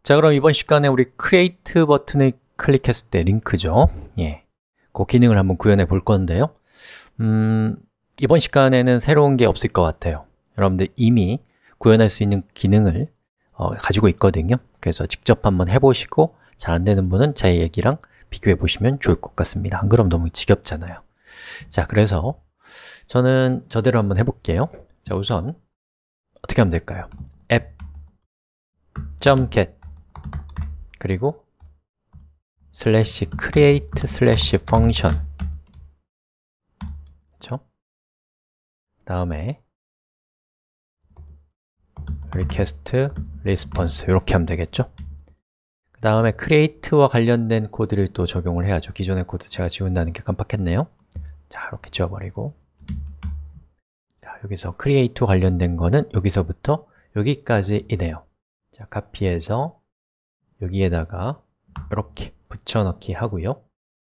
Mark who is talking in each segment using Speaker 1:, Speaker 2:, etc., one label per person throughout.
Speaker 1: 자, 그럼 이번 시간에 우리 Create 버튼을 클릭했을 때 링크죠. 그 기능을 한번 구현해 볼 건데요. 이번 시간에는 새로운 게 없을 것 같아요. 여러분들 이미 구현할 수 있는 기능을 가지고 있거든요. 그래서 직접 한번 해보시고 잘 안 되는 분은 제 얘기랑 비교해 보시면 좋을 것 같습니다. 안 그럼 너무 지겹잖아요. 자, 그래서 저는 저대로 한번 해볼게요. 자, 우선 어떻게 하면 될까요? app.get 그리고 /create/function 그렇죠? 다음에 request response 이렇게 하면 되겠죠? 그 다음에 create와 관련된 코드를 또 적용을 해야죠. 기존의 코드 제가 지운다는 게 깜빡했네요. 자, 이렇게 지워버리고 자, 여기서 create 관련된 거는 여기서부터 여기까지이네요. 자, 카피해서 여기에다가 이렇게 붙여넣기 하고요.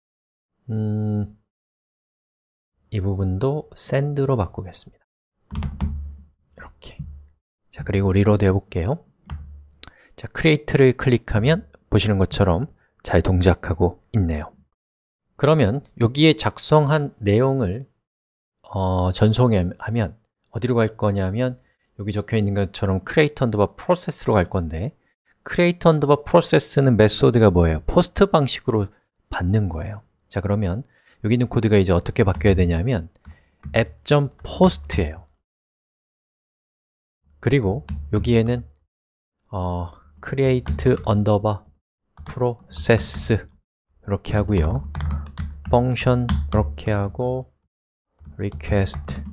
Speaker 1: 이 부분도 send로 바꾸겠습니다. 이렇게. 자, 그리고 리로드 해볼게요. 자, create를 클릭하면 보시는 것처럼 잘 동작하고 있네요. 그러면 여기에 작성한 내용을 전송하면 어디로 갈 거냐면 여기 적혀 있는 것처럼 create underbar process로 갈 건데 create underbar process는 메소드가 뭐예요? 포스트 방식으로 받는 거예요. 자, 그러면 여기 있는 코드가 이제 어떻게 바뀌어야 되냐면 app.post예요. 그리고 여기에는 create underbar process 이렇게 하고요. function 이렇게 하고 request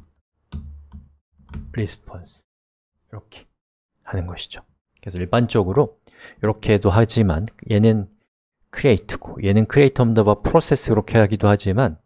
Speaker 1: response 이렇게 하는 것이죠. 그래서 일반적으로 이렇게도 하지만 얘는 create고 얘는 create underbar process 이렇게 하기도 하지만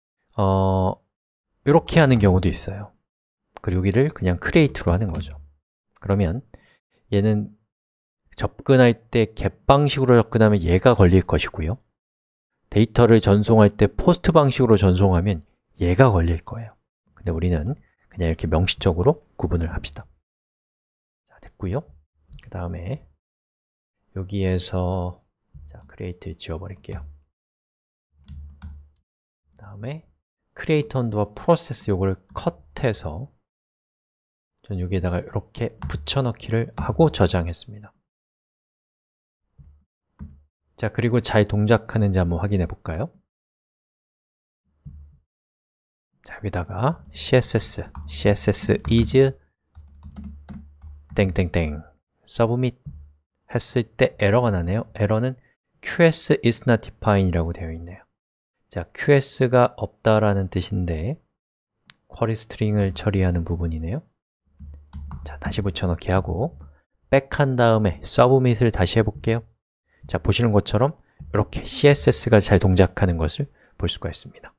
Speaker 1: 이렇게 하는 경우도 있어요. 그리고 여기를 그냥 create로 하는 거죠. 그러면 얘는 접근할 때 get 방식으로 접근하면 얘가 걸릴 것이고요. 데이터를 전송할 때 post 방식으로 전송하면 얘가 걸릴 거예요. 근데 우리는 그냥 이렇게 명시적으로 구분을 합시다. 자, 됐고요. 그 다음에 여기에서 자, create를 지워버릴게요. 그 다음에 create underbar process 요거를 컷해서 전 여기에다가 이렇게 붙여넣기를 하고 저장했습니다. 자, 그리고 잘 동작하는지 한번 확인해 볼까요? 자, 여기다가 css is 땡땡땡 submit 했을 때 에러가 나네요. 에러는 qs is not defined 이라고 되어 있네요. 자, qs가 없다라는 뜻인데 쿼리 스트링을 처리하는 부분이네요. 자, 다시 붙여넣기 하고 백한 다음에 submit을 다시 해볼게요. 자, 보시는 것처럼 이렇게 CSS가 잘 동작하는 것을 볼 수가 있습니다.